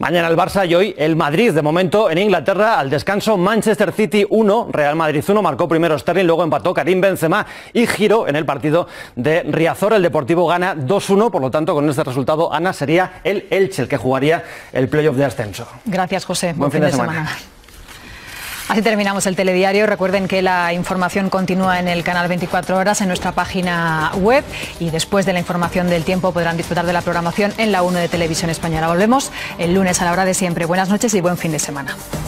Mañana el Barça y hoy el Madrid. De momento en Inglaterra, al descanso, Manchester City 1, Real Madrid 1, marcó primero Sterling, luego empató Karim Benzema y giró en el partido de Riazor. El Deportivo gana 2-1, por lo tanto con este resultado, Ana, sería el Elche el que jugaría el playoff de ascenso. Gracias, José. Buen fin de semana. Así terminamos el telediario. Recuerden que la información continúa en el canal 24 horas en nuestra página web y después de la información del tiempo podrán disfrutar de la programación en la 1 de Televisión Española. Volvemos el lunes a la hora de siempre. Buenas noches y buen fin de semana.